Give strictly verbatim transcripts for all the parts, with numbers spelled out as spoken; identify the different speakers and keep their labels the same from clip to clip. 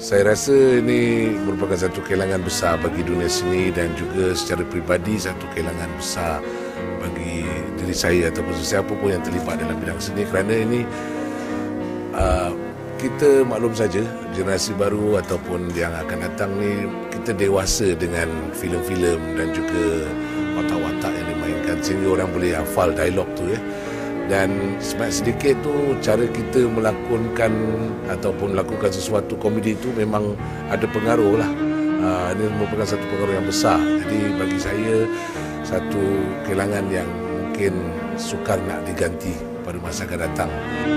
Speaker 1: Saya rasa ini merupakan satu kehilangan besar bagi dunia seni dan juga secara peribadi satu kehilangan besar bagi diri saya ataupun sesiapa pun yang terlibat dalam bidang seni, kerana ini uh, kita maklum saja generasi baru ataupun yang akan datang ni kita dewasa dengan filem-filem dan juga watak-watak yang dimainkan sehingga orang boleh hafal dialog tu ya. Dan sebanyak sedikit tu cara kita melakonkan ataupun melakukan sesuatu komedi itu memang ada pengaruh lah. Uh, ini merupakan satu pengaruh yang besar. Jadi bagi saya satu kehilangan yang mungkin sukar nak diganti pada masa akan datang.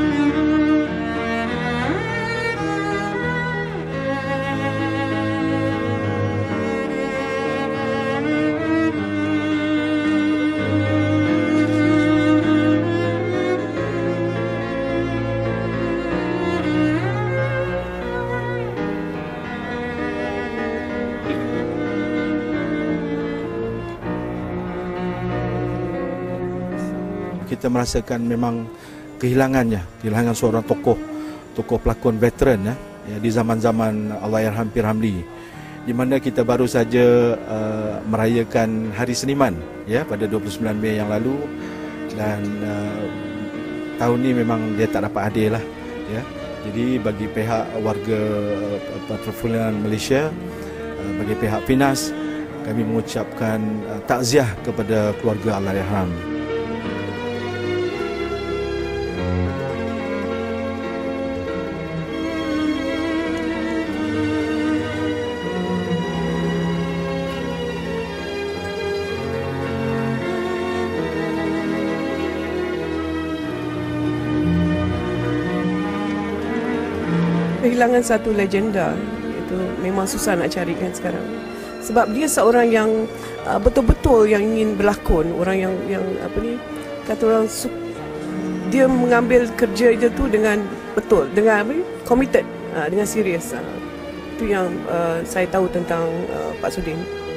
Speaker 2: Kita merasakan memang kehilangannya, kehilangan seorang tokoh, tokoh pelakon veteran ya, ya di zaman-zaman Allahyarham P. Ramlee, di mana kita baru saja uh, merayakan Hari Seniman ya pada dua puluh sembilan Mei yang lalu, dan uh, tahun ini memang dia tak dapat hadir lah ya. Jadi bagi pihak warga uh, Perfilman Malaysia, uh, bagi pihak Finas, kami mengucapkan uh, takziah kepada keluarga Allahyarham.
Speaker 3: Kehilangan satu legenda itu memang susah nak carikan sekarang. Sebab dia seorang yang uh, betul-betul yang ingin berlakon, orang yang yang apa ni kata orang dia mengambil kerja dia tu dengan betul, dengan apa ni committed, uh, dengan serius. Uh, itu yang uh, saya tahu tentang uh, Pak Sudin.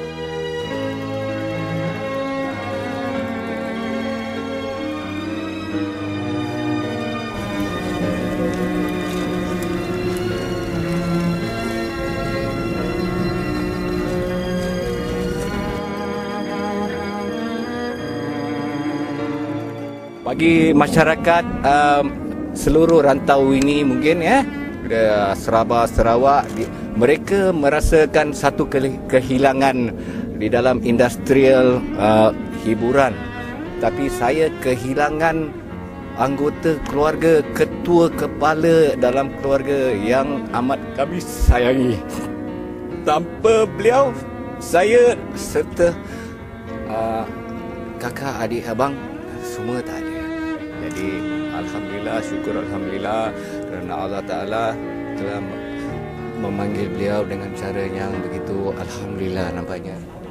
Speaker 4: Bagi masyarakat um, seluruh rantau ini mungkin ya, Sabah, Sarawak, mereka merasakan satu ke- kehilangan di dalam industrial uh, hiburan. Tapi saya kehilangan anggota keluarga, ketua kepala dalam keluarga yang amat kami sayangi. Tanpa beliau, saya serta uh, kakak, adik, abang semua tak ada. Jadi alhamdulillah, syukur alhamdulillah kerana Allah Taala telah memanggil beliau dengan cara yang begitu alhamdulillah nampaknya.